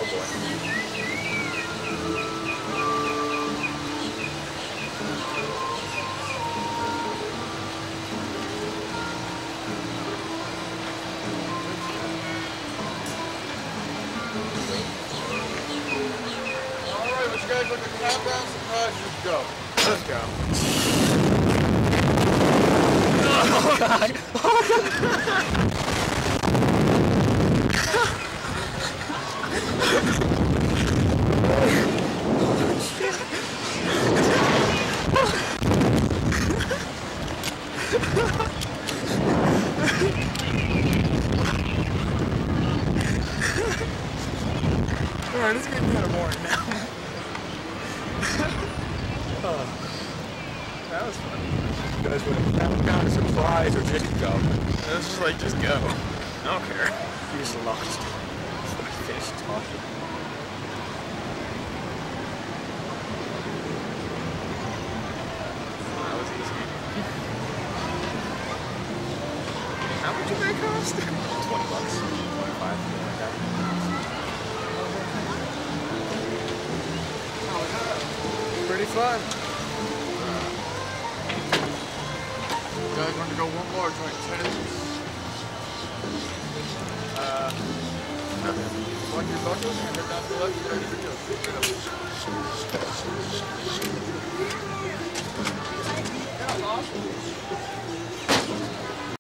Alright, but you guys look at the countdown, surprise, let's go. Let's go. Oh god! Oh god! Alright, it's getting kind of boring now. Oh, that was fun. You guys would have found a surprise or just go. It's just like, just go. I don't care. You just lost. Fish talking. That was easy. How much did that cost? $20. 25, something like that. Pretty fun. You guys want to go one more, joint tennis? Watch your buckles and head down to the left, get ready to go. Straight up. Yeah, awesome.